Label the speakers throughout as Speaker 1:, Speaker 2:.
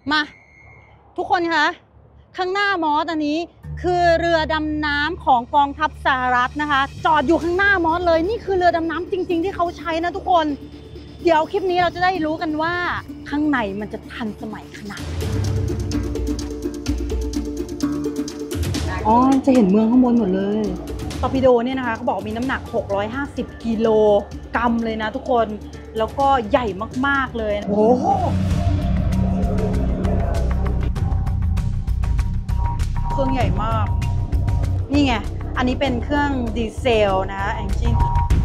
Speaker 1: มาทุกคนคะข้างหน้ามอสอันนี้คือเรือดำน้ำของกองทัพสหรัฐนะคะจอดอยู่ข้างหน้ามอสเลยนี่คือเรือดำน้ำจริงๆที่เขาใช้นะทุกคนเดี๋ยวคลิปนี้เราจะได้รู้กันว่าข้างในมันจะทันสมัยขนาดไหนอ๋อจะเห็นเมืองข้างบนหมดเลยตอร์ปิโดเนี่ยนะคะเขาบอกมีน้ำหนัก650กิโลกรัมเลยนะทุกคนแล้วก็ใหญ่มากๆเลยโอ้โหเครื่องใหญ่มากนี่ไงอันนี้เป็นเครื่องดีเซลนะแองจิ้น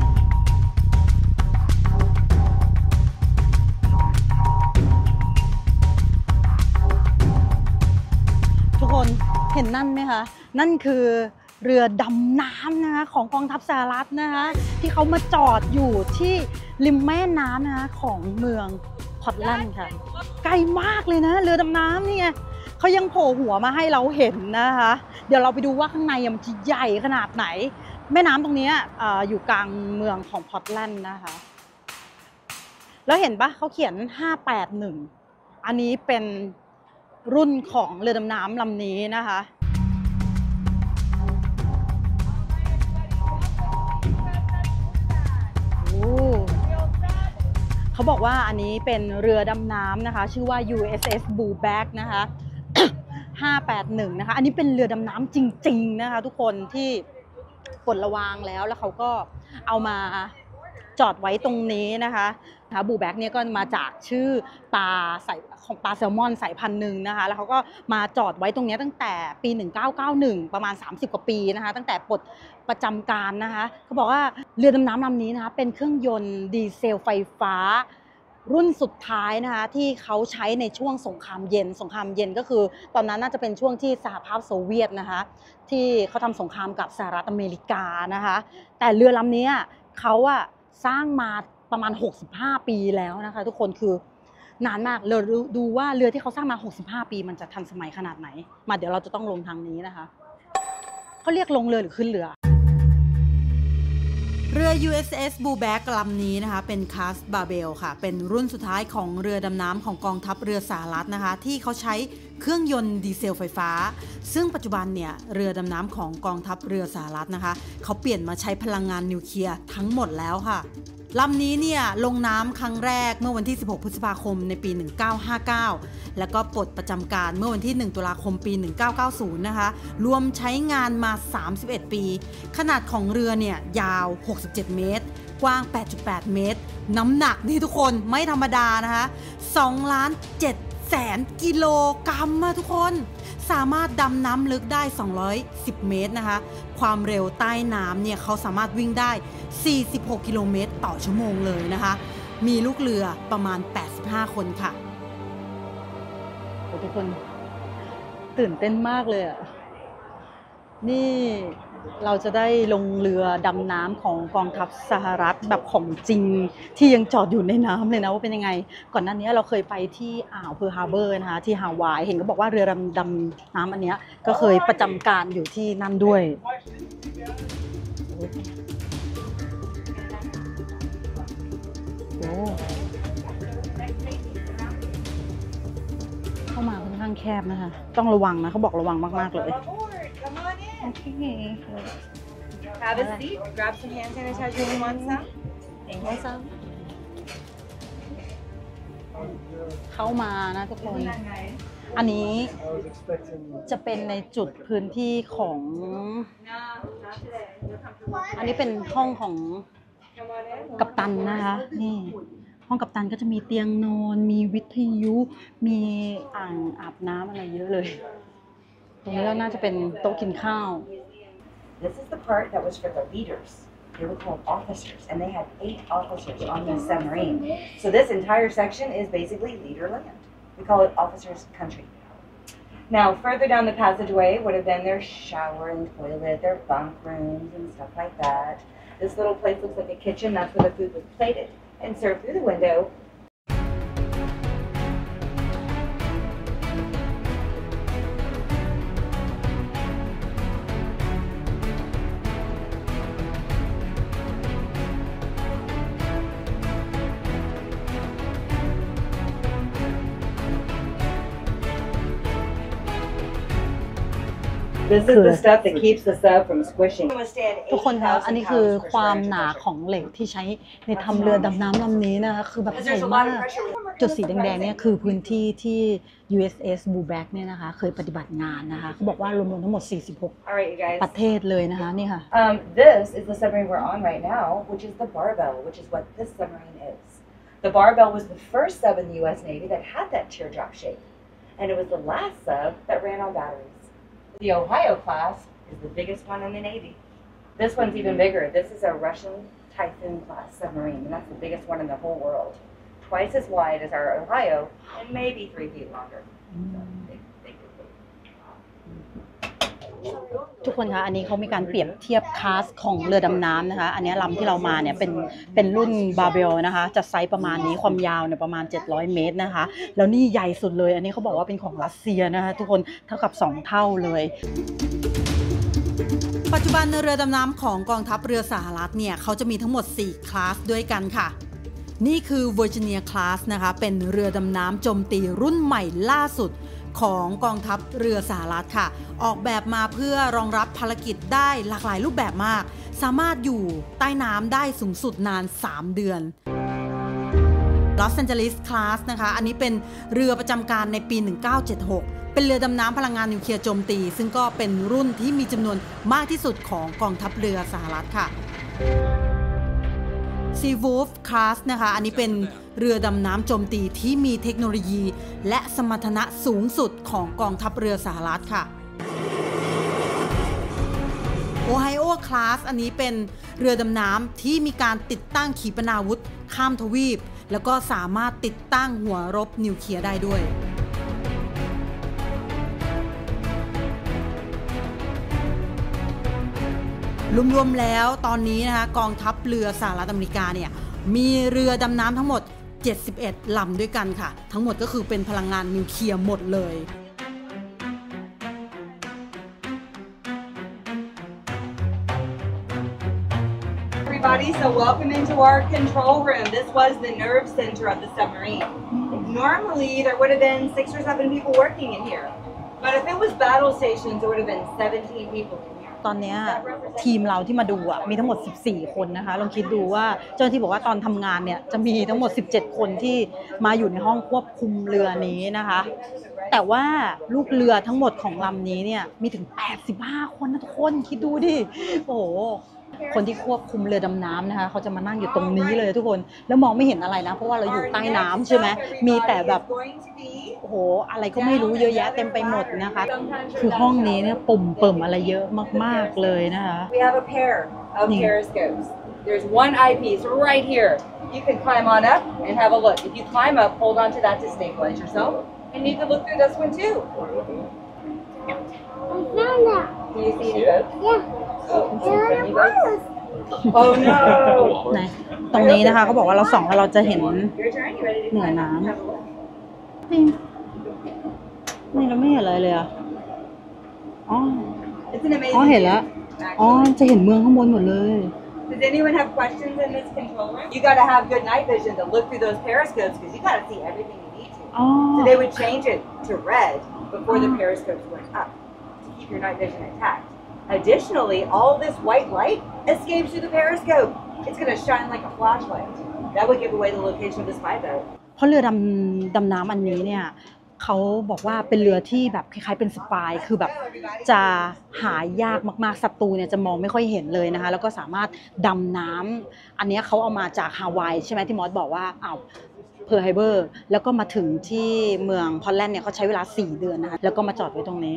Speaker 1: ทุกคนเห็นนั่นไหมคะนั่นคือเรือดำน้ำนะคะของกองทัพสหรัฐนะคะที่เขามาจอดอยู่ที่ริมแม่น้ำนะคะของเมืองพอร์ตแลนด์ค่ะไกลมากเลยนะเรือดำน้ำนี่ไงเขายังโผล่หัวมาให้เราเห็นนะคะเดี๋ยวเราไปดูว่าข้างในมันจะใหญ่ขนาดไหนแม่น้ำตรงนี้อยู่กลางเมืองของพอร์ตแลนด์นะคะแล้วเห็นปะเขาเขียน581อันนี้เป็นรุ่นของเรือดำน้ำลำนี้นะคะเขาบอกว่าอันนี้เป็นเรือดำน้ำนะคะชื่อว่า USS Blueback นะคะ581นะคะอันนี้เป็นเรือดำน้ำจริงๆนะคะทุกคนที่ปลดระวางแล้วเขาก็เอามาจอดไว้ตรงนี้นะคะบูแบ็กเนี่ยก็มาจากชื่อปลาของปลาแซลมอนสายพันธุ์หนึ่งนะคะแล้วเขาก็มาจอดไว้ตรงนี้ตั้งแต่ปี1991ประมาณ30กว่าปีนะคะตั้งแต่ปลดประจำการนะคะเขาบอกว่าเรือดำน้ำลำนี้นะคะเป็นเครื่องยนต์ดีเซลไฟฟ้ารุ่นสุดท้ายนะคะที่เขาใช้ในช่วงสงครามเย็นก็คือตอนนั้นน่าจะเป็นช่วงที่สหภาพโซเวียตนะคะที่เขาทำสงครามกับสหรัฐอเมริกานะคะแต่เรือลำนี้เขาสร้างมาประมาณ65ปีแล้วนะคะทุกคนคือนานมากเราดูว่าเรือที่เขาสร้างมา65ปีมันจะทันสมัยขนาดไหนมาเดี๋ยวเราจะต้องลงทางนี้นะคะเขาเรียกลงเรือหรือขึ้นเรือUSS Blueback ลำนี้นะคะเป็นคลาสบาเบลค่ะเป็นรุ่นสุดท้ายของเรือดำน้ำของกองทัพเรือสหรัฐนะคะที่เขาใช้เครื่องยนต์ดีเซลไฟฟ้าซึ่งปัจจุบันเนี่ยเรือดำน้ำของกองทัพเรือสหรัฐนะคะเขาเปลี่ยนมาใช้พลังงานนิวเคลียร์ทั้งหมดแล้วค่ะลำนี้เนี่ยลงน้ำครั้งแรกเมื่อวันที่16พฤษภาคมในปี1959แล้วก็ปลดประจำการเมื่อวันที่1ตุลาคมปี1990นะคะรวมใช้งานมา31ปีขนาดของเรือเนี่ยยาว67เมตรกว้าง 8.8 เมตรน้ำหนักนี่ทุกคนไม่ธรรมดานะคะ2,700,000 กิโลกรัมทุกคนสามารถดำน้ำลึกได้210เมตรนะคะความเร็วใต้น้ำเนี่ยเขาสามารถวิ่งได้46กิโลเมตรต่อชั่วโมงเลยนะคะมีลูกเรือประมาณ85คนค่ะทุกคนตื่นเต้นมากเลยนี่เราจะได้ลงเรือดำน้ำของกองทัพสหรัฐแบบของจริงที่ยังจอดอยู่ในน้ำเลยนะว่าเป็นยังไงก่อนหน้านี้เราเคยไปที่อ่าวเพิร์ลฮาร์เบอร์นะคะที่ฮาวายเห็นก็บอกว่าเรือดำน้ำอันนี้ก็เคยประจำการอยู่ที่นั่นด้วยโอ้เข้ามาค่อนข้างแคบนะคะต้องระวังนะเขาบอกระวังมากๆเลยโอเค
Speaker 2: Have a seat. Grab some hand sanitizer when you want some. Thank you.
Speaker 1: เข้ามานะทุกคนอันนี้จะเป็นในจุดพื้นที่ของอันนี้เป็นห้องของกัปตันนะคะนี่ห้องกัปตันก็จะมีเตียงนอนมีวิทยุมีอ่างอาบน้ำอะไรเยอะเลยตรงนี้ก็น่าจะเป็นโต๊ะกินข้าว
Speaker 2: This is the part that was for the leaders. They were called officers, and they had 8 officers on the submarine. So this entire section is basically leader land. We call it officers' country. Now, further down the passageway would have been their shower and toilet, their bunk rooms and stuff like that. This little place looks like a kitchen. That's where the food was plated and served through the window. This is the stuff that keeps the sub from squishing.
Speaker 1: ทุกคนคะอันนี้คือความหนาของเหล็กที่ใช้ในทำเรือดำน้ำลำนี้นะคะคือแบบใหญ่มากจุดสีแดงๆเนี่ยคือพื้นที่ที่ USS Blueback เนี่ยนะคะเคยปฏิบัติงานนะคะเขาบอกว่ารวมๆทั้งหมด46ประเทศเลยนะคะนี่ค่ะ
Speaker 2: This is the submarine we're on right now, which is the Barbell, which is what this submarine is. The Barbell was the first sub in the U.S. Navy that had that teardrop shape, and it was the last sub that ran on batteries. The Ohio class is the biggest one in the Navy. This one's even bigger. This is a Russian Typhoon class submarine, and that's the biggest one in the whole world. Twice as wide as our Ohio, and maybe 3 feet longer. So they could be.
Speaker 1: ทุกคนคะอันนี้เขามีการเปรียบเทียบคลาสของเรือดำน้ำนะคะอันนี้ลำที่เรามาเนี่ยเป็นรุ่นบาเบลนะคะจะไซส์ประมาณนี้ความยาวเนี่ยประมาณ700 เมตรนะคะแล้วนี่ใหญ่สุดเลยอันนี้เขาบอกว่าเป็นของรัสเซียนะคะทุกคนเท่ากับ2 เท่าเลยปัจจุบันเรือดำน้ำของกองทัพเรือสหรัฐเนี่ยเขาจะมีทั้งหมด4คลาสด้วยกันค่ะนี่คือ Virginia Class นะคะเป็นเรือดำน้ำโจมตีรุ่นใหม่ล่าสุดของกองทัพเรือสหรัฐค่ะออกแบบมาเพื่อรองรับภารกิจได้หลากหลายรูปแบบมากสามารถอยู่ใต้น้ำได้สูงสุดนาน3 เดือน Los Angeles Class นะคะอันนี้เป็นเรือประจำการในปี 1976 เป็นเรือดำน้ำพลังงานนิวเคลียร์โจมตีซึ่งก็เป็นรุ่นที่มีจำนวนมากที่สุดของกองทัพเรือสหรัฐค่ะ Seawolf Class นะคะอันนี้เป็นเรือดำน้ำโจมตีที่มีเทคโนโลยีและสมรรถนะสูงสุดของกองทัพเรือสหรัฐค่ะ Ohio Class อันนี้เป็นเรือดำน้ำที่มีการติดตั้งขีปนาวุธข้ามทวีปแล้วก็สามารถติดตั้งหัวรบนิวเคลียร์ได้ด้วยรวมๆแล้วตอนนี้นะคะกองทัพเรือสหรัฐอเมริกาเนี่ยมีเรือดำน้ำทั้งหมด71 ลำด้วยกันค่ะทั้งหมดก็คือเป็นพลังงานนิวเคลียร์หมดเลย
Speaker 3: Everybody, so welcome into our control room. This was the nerve center of the submarine. Normally, there would have been 6 or 7 people working in here. But if it was battle stations, there would have been 17 people in here.
Speaker 1: ตอนนี้ทีมเราที่มาดูมีทั้งหมด14 คนนะคะลองคิดดูว่าเจ้าหน้าที่บอกว่าตอนทำงานเนี่ยจะมีทั้งหมด17 คนที่มาอยู่ในห้องควบคุมเรือนี้นะคะแต่ว่าลูกเรือทั้งหมดของลำนี้เนี่ยมีถึง85 คนนะทุกคนคิดดูดิโอ้โหคนที่ควบคุมเรือดำน้ำนะคะเขาจะมานั่งอยู่ตรงนี้เลยทุกคนแล้วมองไม่เห็นอะไรนะเพราะว่าเราอยู่ใต้น้ำใช่ไหมมีแต่แบบโอ้โหอะไรก็ไม่รู้เยอะแยะเต็มไปหมดนะคะคือห้องนี้เนี่ยปุ่มเปิ่มอะไรเยอะมากๆเลยนะคะ
Speaker 3: We have a pair of periscopes. There's one eyepiece right here. You can climb on up and have a look. If you climb up, hold on to that to stabilize yourself. And you can look through this one too.
Speaker 4: I found that.
Speaker 3: Do you see any boats?
Speaker 4: Yeah.
Speaker 3: Oh no!
Speaker 1: ไหนตรงนี้นะคะเขาบอกว่าเราส่องแล้วเราจะเห็น
Speaker 3: Your turn. You ready to
Speaker 1: เหนือ
Speaker 3: climb
Speaker 1: น้
Speaker 3: up? Have a look.
Speaker 1: ำนี่เราไม่เห็นอะไรเลยอ่ะอ๋อ
Speaker 3: It's an
Speaker 1: อ๋อ
Speaker 3: amazing
Speaker 1: เห็นแล้ว
Speaker 3: view,
Speaker 1: อ๋อ
Speaker 3: actually.
Speaker 1: จะเห็นเมืองข้างบนหมดเลย
Speaker 3: Does anyone have questions in this control room? You got to have good night vision to look through those periscopes because you got to see everything you need to.
Speaker 1: อ๋อ
Speaker 3: So they would change it to red before the periscopes went up to keep your night vision intact. Additionally, all this white light escapes through the periscope. It's going to shine like a flashlight. That would give away the location of the spy boat.
Speaker 1: เพราะเรือดำน้ำอันนี้เนี่ยเขาบอกว่าเป็นเรือที่แบบคล้ายๆเป็นสปายคือแบบจะหายากมากๆศัตรูเนี่ยจะมองไม่ค่อยเห็นเลยนะคะแล้วก็สามารถดำน้ำอันนี้เขาเอามาจากฮาวายใช่ไหมที่มอสบอกว่าเพิร์ลไฮเบอร์แล้วก็มาถึงที่เมืองพอลแลนด์เนี่ยเขาใช้เวลา4 เดือนนะคะแล้วก็มาจอดไว้ตรงนี้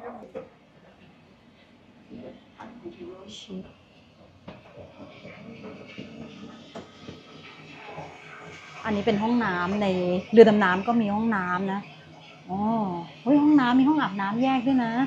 Speaker 1: อันนี้เป็นห้องน้ำในเรือดำน้ำก็มีห้องน้ำนะอ๋อเฮ้ยห้องน้ำมีห้องอาบน้ำแยกด้วยนะ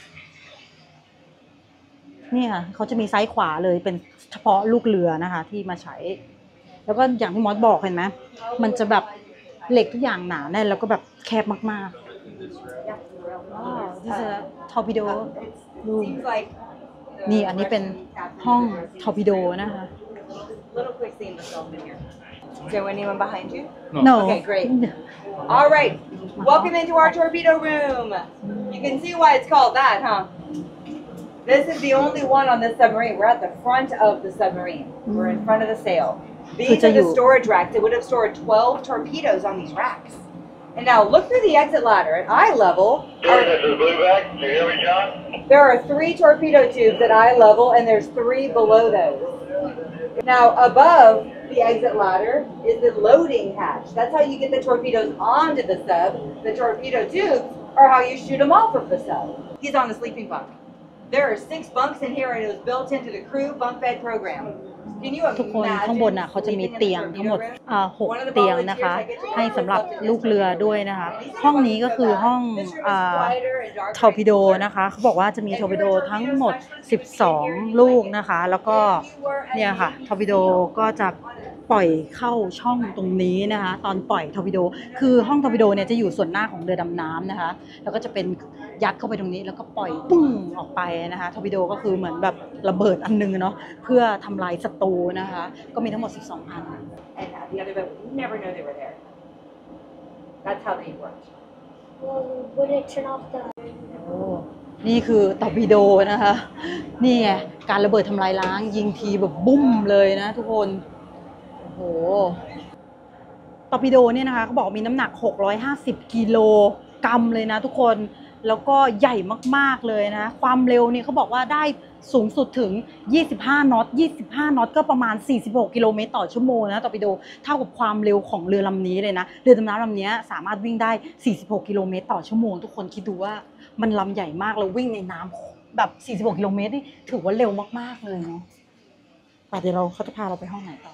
Speaker 1: นี่ค่ะเขาจะมีซ้ายขวาเลยเป็นเฉพาะลูกเรือนะคะที่มาใช้แล้วก็อย่างที่มอสบอกเห็นไหมมันจะแบบเหล็กทุกอย่างหนาแน่นแล้วก็แบบแคบมากๆอ๋อ this is a torpedo room
Speaker 3: Seems like
Speaker 1: นี่อันนี้เป็นห้อง torpedo นะคะ
Speaker 3: little quick scene to film in here. Is there anyone behind you?
Speaker 1: no
Speaker 3: Okay, great. All right, welcome into our torpedo room. You can see why it's called that, huh? This is the only one on this submarine. We're at the front of the submarine. We're in front of the sail. These are the storage racks. It would have stored 12 torpedoes on these racks. And now look through the exit ladder at eye level.
Speaker 4: This is Blueback. Can you hear me, John?
Speaker 3: There are 3 torpedo tubes at eye level, and there's 3 below those. Now above the exit ladder is the loading hatch. That's how you get the torpedoes onto the sub. The torpedo tubes are how you shoot them off of the sub. He's on the sleeping bunk. There are 6 bunks in here, and it was built into the crew bunk bed program. Can you
Speaker 1: ทุกคนข้างบนน่ะ
Speaker 3: imagine
Speaker 1: เขาจะมี
Speaker 3: sleeping in
Speaker 1: เตียง
Speaker 3: the
Speaker 1: ทั้งหมด
Speaker 3: torpedo room?
Speaker 1: 6 เตียงนะคะ ให้สำหรับลูกเรือด้วยนะคะ ห้องนี้ก็คือห้องทอร์ปิโดนะคะเขาบอกว่าจะมีทอร์ปิโดทั้งหมด12 ลูกนะคะ แล้วก็เนี่ยค่ะทอร์ปิโดก็จะปล่อยเข้าช่องตรงนี้นะคะตอนปล่อยทอร์ปิโดคือห้องทอร์ปิโดเนี่ยจะอยู่ส่วนหน้าของเรือดำน้ำนะคะแล้วก็จะเป็นยัดเข้าไปตรงนี้แล้วก็ปล่อยปุ้งออกไปนะคะทอร์ปิโดก็คือเหมือนแบบระเบิดอันนึงเนาะเพื่อทำลายศัตรูนะคะก็มีทั้งหมด12 อัน
Speaker 3: And the other boat, we never know they were there. That's how they worked.
Speaker 5: Well, would it turn off the...
Speaker 1: โอ้นี่คือตอร์ปิโดนะคะนี่ไงการระเบิดทำลายล้างยิงทีแบบบุ้มเลยนะทุกคนโอ้โหตอร์ปิโดเนี่ยนะคะเขาบอกมีน้ำหนัก650 กิโลกรัมเลยนะทุกคนแล้วก็ใหญ่มากๆเลยนะความเร็วเนี่ยเขาบอกว่าได้สูงสุดถึง25 น็อต25 น็อตก็ประมาณ46 กิโลเมตรต่อชั่วโมงนะตอร์ปิโดเท่ากับความเร็วของเรือลำนี้เลยนะเรือดำน้ำลำนี้สามารถวิ่งได้46 กิโลเมตรต่อชั่วโมงทุกคนคิดดูว่ามันลำใหญ่มากแล้ววิ่งในน้ำแบบ46 กิโลเมตรนี่ถือว่าเร็วมากๆเลยเนาะแต่เดี๋ยวเขาจะพาเราไปห้องไหนต่อ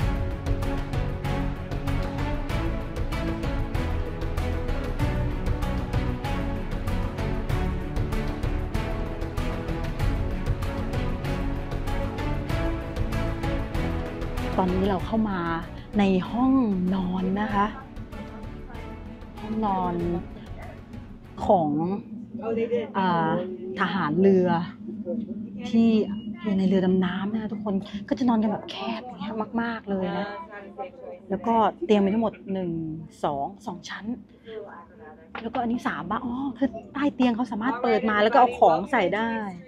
Speaker 1: ตอนนี้เราเข้ามาในห้องนอนนะคะห้องนอนของทหารเรือที่อยู่ในเรือดำน้ำนะทุกคนก็จะนอนกันแบบแคบอย่างเงี้ยมากๆเลยนะแล้วก็เตียงมีทั้งหมด2 ชั้นแล้วก็อันนี้3บ้างอ๋อคือใต้เตียงเขาสามารถเปิดมาแล้วก็เอาของใส่ได้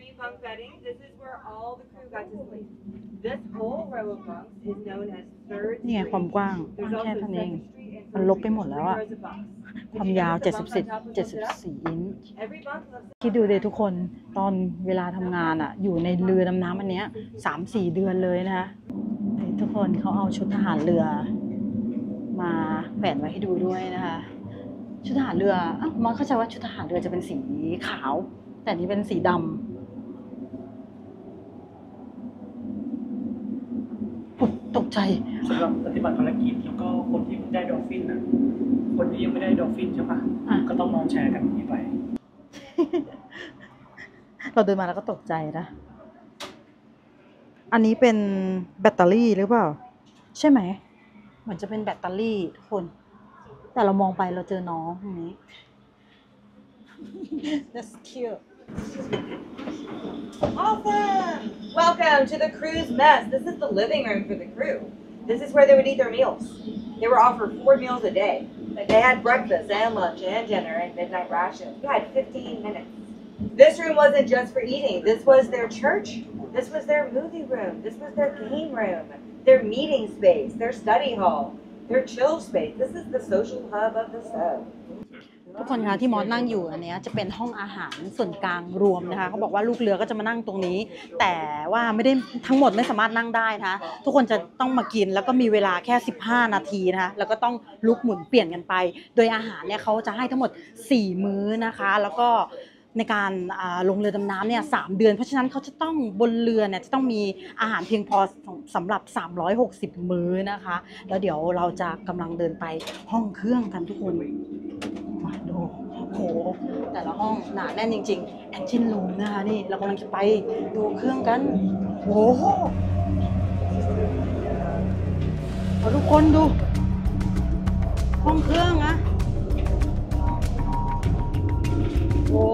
Speaker 3: This whole row of bunks is known as third
Speaker 1: นี่ไงความกว้างแค่เท่านี้เองมันลบไปหมดแล้วอะความยาว74 อินช์คิดดูเลยทุกคนตอนเวลาทำงานอะอยู่ในเรือดำน้ำอันเนี้ย 3-4 เดือนเลยนะคะทุกคนเขาเอาชุดทหารเรือมาแขวนไว้ให้ดูด้วยนะคะชุดทหารเรือมอนเข้าใจว่าชุดทหารเรือจะเป็นสีขาวแต่นี้เป็นสีดำตกใจ
Speaker 6: สำหรับปฏิบัติภารกิจแล้วก็คนที่ได้ดอลฟินนะคนที่ยังไม่ได้ดอลฟินใช่ปะก็ต้องนอนแชร์กันอย่างนี้ไป
Speaker 1: เราเดินมาแล้วก็ตกใจนะอันนี้เป็นแบตเตอรี่หรือเปล่าใช่ไหมเหมือนจะเป็นแบตเตอรี่ทุกคนแต่เรามองไปเราเจอน้องตรงนี้ That's cute
Speaker 3: Awesome! Welcome to the crew's mess. This is the living room for the crew. This is where they would eat their meals. They were offered 4 meals a day. They had breakfast and lunch and dinner and midnight rations. You had 15 minutes. This room wasn't just for eating. This was their church. This was their movie room. This was their game room, their meeting space, their study hall, their chill space. This is the social hub of the sub.
Speaker 1: ทุกคนคะที่มอสนั่งอยู่อันนี้จะเป็นห้องอาหารส่วนกลางรวมนะคะเขาบอกว่าลูกเรือก็จะมานั่งตรงนี้แต่ว่าไม่ได้ทั้งหมดไม่สามารถนั่งได้นะคะทุกคนจะต้องมากินแล้วก็มีเวลาแค่15 นาทีนะคะแล้วก็ต้องลุกหมุนเปลี่ยนกันไปโดยอาหารเนี่ยเขาจะให้ทั้งหมด4 มื้อนะคะแล้วก็ในการลงเรือดำน้ำเนี่ย3 เดือนเพราะฉะนั้นเขาจะต้องบนเรือเนี่ยจะต้องมีอาหารเพียงพอสำหรับ360 มื้อนะคะแล้วเดี๋ยวเราจะกำลังเดินไปห้องเครื่องกันทุกคนมาดูโหแต่ละห้องหนาแน่นจริงๆ engine room นะคะนี่เรากำลังจะไปดูเครื่องกันโอ้โหทุกคนดูห้องเครื่องนะโอ้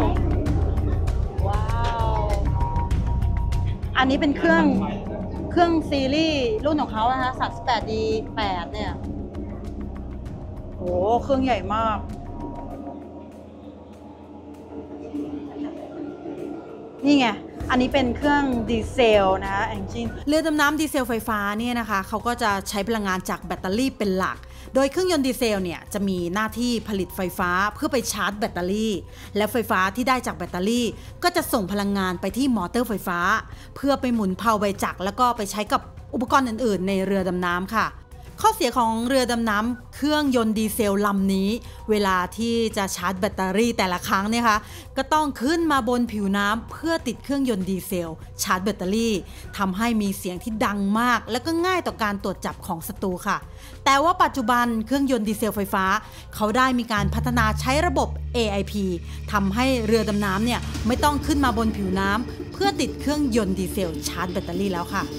Speaker 1: ว้าวอันนี้เป็นเครื่องซีรีส์รุ่นของเขานะคะ 38D8 เนี่ยโอ้เครื่องใหญ่มากนี่ไง อันนี้เป็นเครื่องดีเซลนะคะแองจินเรือดำน้ำดีเซลไฟฟ้าเนี่ยนะคะเขาก็จะใช้พลังงานจากแบตเตอรี่เป็นหลัก โดยเครื่องยนต์ดีเซลเนี่ยจะมีหน้าที่ผลิตไฟฟ้าเพื่อไปชาร์จแบตเตอรี่และไฟฟ้าที่ได้จากแบตเตอรี่ก็จะส่งพลังงานไปที่มอเตอร์ไฟฟ้าเพื่อไปหมุนเพลาใบจักรแล้วก็ไปใช้กับอุปกรณ์อื่นๆในเรือดำน้ำค่ะข้อเสียของเรือดำน้ำเครื่องยนต์ดีเซลลำนี้เวลาที่จะชาร์จแบตเตอรี่แต่ละครั้งเนี่ยค่ะก็ต้องขึ้นมาบนผิวน้ำเพื่อติดเครื่องยนต์ดีเซลชาร์จแบตเตอรี่ทำให้มีเสียงที่ดังมากและก็ง่ายต่อการตรวจจับของศัตรูค่ะแต่ว่าปัจจุบันเครื่องยนต์ดีเซลไฟฟ้าเขาได้มีการพัฒนาใช้ระบบ AIP ทำให้เรือดำน้ำเนี่ยไม่ต้องขึ้นมาบนผิวน้ำเพื่อติดเครื่องยนต์ดีเซลชาร์จแบตเตอรี่แล้วค่ะ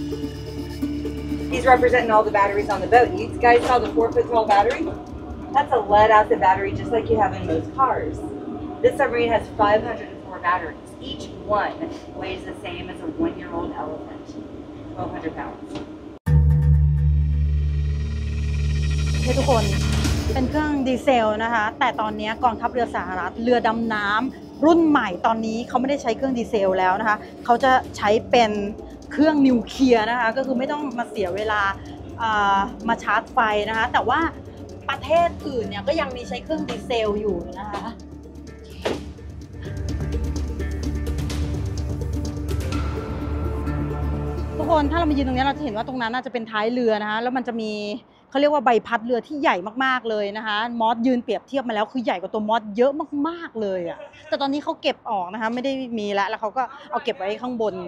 Speaker 3: He's representing all the batteries on the boat. You guys saw the 4-foot tall battery? That's a lead-acid battery just like you have in most cars. This submarine has 504 batteries. Each one weighs the same as a 1-year-old elephant, 1,200 pounds.
Speaker 1: ทุกคนเป็นเครื่องดีเซลนะคะแต่ตอนนี้กองทัพเรือสหรัฐเรือดำน้ำรุ่นใหม่ตอนนี้เขาไม่ได้ใช้เครื่องดีเซลแล้วนะคะเขาจะใช้เป็นเครื่องนิวเคลียร์นะคะก็คือไม่ต้องมาเสียเวลามาชาร์จไฟนะคะแต่ว่าประเทศอื่นเนี่ยก็ยังมีใช้เครื่องดีเซลอยู่นะคะทุกคนถ้าเรามายืนตรงนี้เราจะเห็นว่าตรงนั้นน่าจะเป็นท้ายเรือนะคะแล้วมันจะมีเขาเรียกว่าใบพัดเรือที่ใหญ่มากๆเลยนะคะมอสยืนเปรียบเทียบมาแล้วคือใหญ่กว่าตัวมอสเยอะมากๆเลยอะแต่ตอนนี้เขาเก็บออกนะคะไม่ได้มีแล้วเขาก็เอาเก็บไว้ข้างบน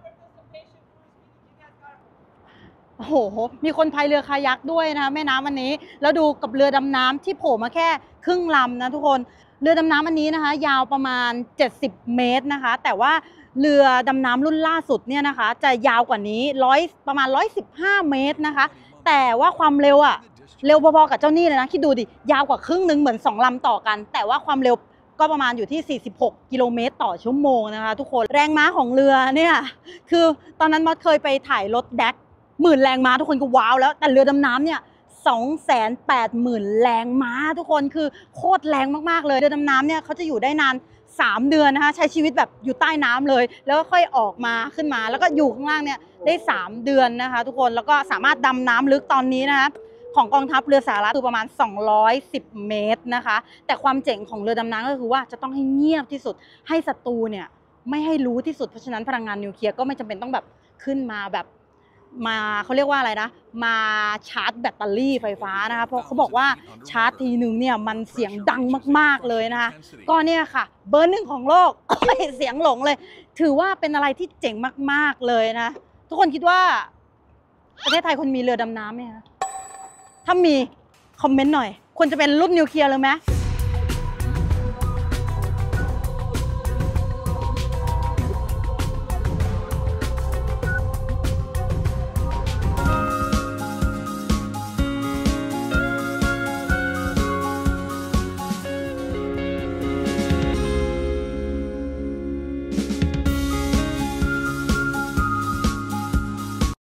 Speaker 1: โอ้โหมีคนพายเรือคายักด้วยนะคะแม่น้ำอันนี้แล้วดูกับเรือดำน้ำที่โผล่มาแค่ครึ่งลำนะทุกคนเรือดำน้ำอันนี้นะคะยาวประมาณ70เมตรนะคะแต่ว่าเรือดำน้ำรุ่นล่าสุดเนี่ยนะคะจะยาวกว่านี้ประมาณ115เมตรนะคะแต่ว่าความเร็วอะเร็วพอๆกับเจ้านี่เลยนะคิดดูดิยาวกว่าครึ่งนึงเหมือน2ลำต่อกันแต่ว่าความเร็วก็ประมาณอยู่ที่46กิโลเมตรต่อชั่วโมงนะคะทุกคนแรงม้าของเรือเนี่ยคือตอนนั้นมอสเคยไปถ่ายรถแดก10,000แรงม้าทุกคนก็ว้าวแล้วแต่เรือดำน้ำเนี่ย280,000แรงม้าทุกคนคือโคตรแรงมากๆเลยเรือดำน้ำเนี่ยเขาจะอยู่ได้นาน3 เดือนนะคะใช้ชีวิตแบบอยู่ใต้น้ำเลยแล้วก็ค่อยออกมาขึ้นมาแล้วก็อยู่ข้างล่างเนี่ยได้3 เดือนนะคะทุกคนแล้วก็สามารถดำน้ำลึกตอนนี้นะคะของกองทัพเรือสหรัฐคือประมาณ210เมตรนะคะแต่ความเจ๋งของเรือดำน้ำก็คือว่าจะต้องให้เงียบที่สุดให้ศัตรูเนี่ยไม่ให้รู้ที่สุดเพราะฉะนั้นพลังงานนิวเคลียร์ก็ไม่จำเป็นต้องแบบขึ้นมาแบบมาเขาเรียกว่าอะไรนะมาชาร์จแบตเตอรี่ไฟฟ้านะคะเพราะเขาบอกว่าชาร์จทีนึงเนี่ยมันเสียงดังมากๆเลยนะคะก็เนี่ยค่ะเบอร์ 1ของโลก เสียงหลงเลยถือว่าเป็นอะไรที่เจ๋งมากๆเลยนะทุกคนคิดว่าประเทศไทยควรมีเรือดำน้ำไหมคะถ้ามีคอมเมนต์หน่อยควรจะเป็นรุ่นนิวเคลียร์เลยไหม